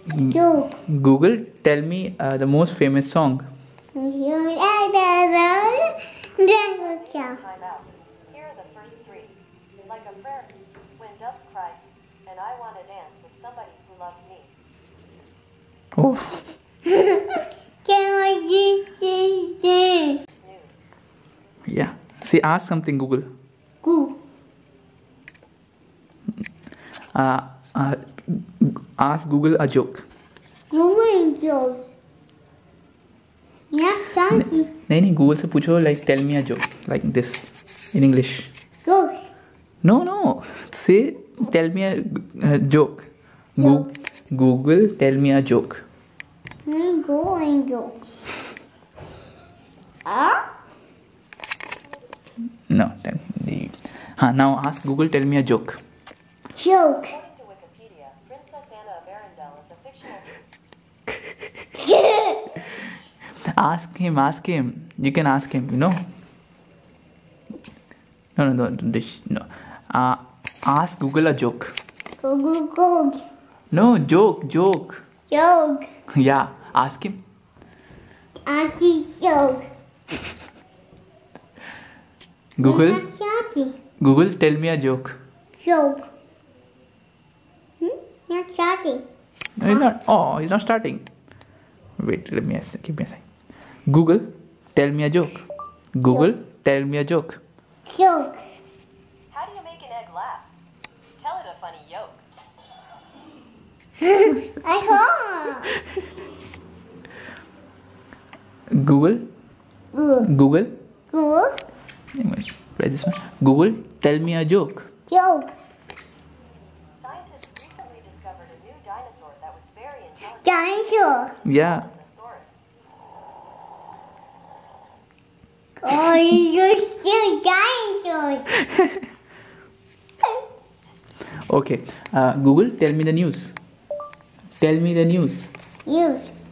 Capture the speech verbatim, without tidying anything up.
Joke. Google, tell me uh, the most famous song. Time out. Here are the first three. Like a prayer, when doves cry, and I want to dance with somebody who loves me. Oh. Can I just say News. Yeah. See, ask something, Google. Go. Uh, uh, ask Google a joke. Google jokes. Yeah, Shanti. नहीं नहीं Google से पूछो like tell me a joke like this in English. Jokes. No no. Say tell me a, a joke. Go- Google tell me a joke. I'm going jokes. Ah? No. Tell me. हाँ now ask Google tell me a joke. Joke. According to Wikipedia, Princess Anna of Arendelle is a fictional. Ask him. Ask him. You can ask him. You know. No no no this no. Uh, ask Google a joke. Go, go, go. No joke joke. Joke. Yeah. Ask him. Auntie joke. Google. Not Shanti. Google tell me a joke. Joke. Hmm? Not Shanti. No, he's not. Oh, he's not starting. Wait, let me ask. Give me a second. Google, tell me a joke. Google, tell me a joke. Joke. How do you make an egg laugh? Tell it a funny yolk. I hope. Google, Go. Google. Go. Try this one. Google, tell me a joke. Joke. Scientists recently discovered a new dinosaur that was very intelligent. Dinosaur. Yeah. Oh, you're still dinosaurs. Okay. Uh, Google, tell me the news. Tell me the news. Use.